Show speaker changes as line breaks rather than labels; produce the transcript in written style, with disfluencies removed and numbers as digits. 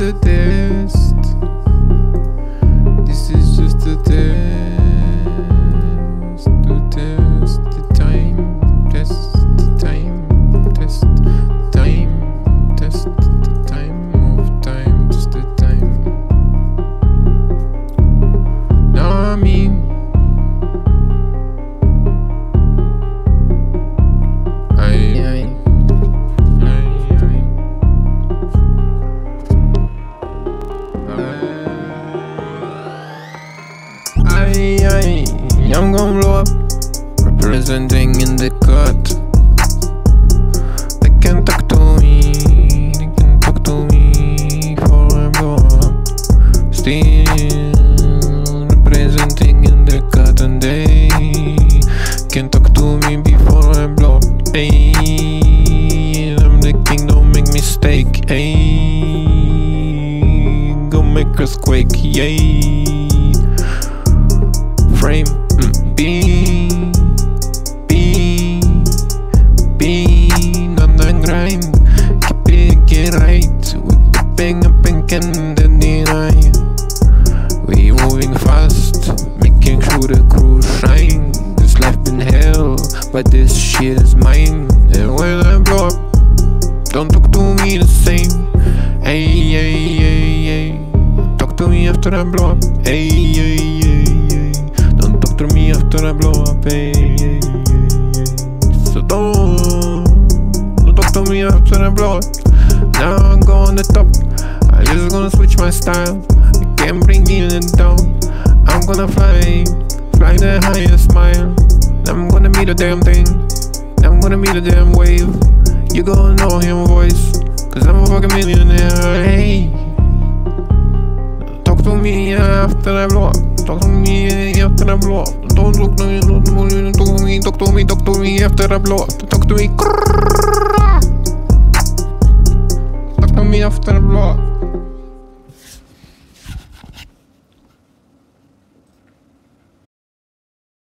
a test. This is just a test. To test the time. Test the time. Test the time. Test the time of time. Just the time. Now I mean, I'm gon' blow up, representing in the cut. They can talk to me, they can talk to me before I blow up. Still representing in the cut, and they can talk to me before I blow up. Ayy, I'm the king, don't make mistake. Ayy, go make us quake, yay. Frame B on the grind. Keep it, get right. We keeping up and can't deny. We moving fast, making sure the crew shine. This life been hell, but this shit is mine. And when I blow up, don't talk to me the same. Ay, ay, ay, ay. Talk to me after I blow up. Ay, ay, ay. Talk to me after I blow up, ay, ay, ay, ay. So don't talk to me after I blow up. Now I'm going the top. I just gonna switch my style. You can't bring me down. I'm gonna fly the highest mile. I'm gonna meet the damn thing. I'm gonna meet the damn wave. You gonna know him voice, cause I'm a fucking millionaire. Hey, talk to me after I blow up. Talk to me after I blow up. Don't talk to me, talk to me, talk to me, talk to me after I blow up. Talk to me. Talk to me after I blow up.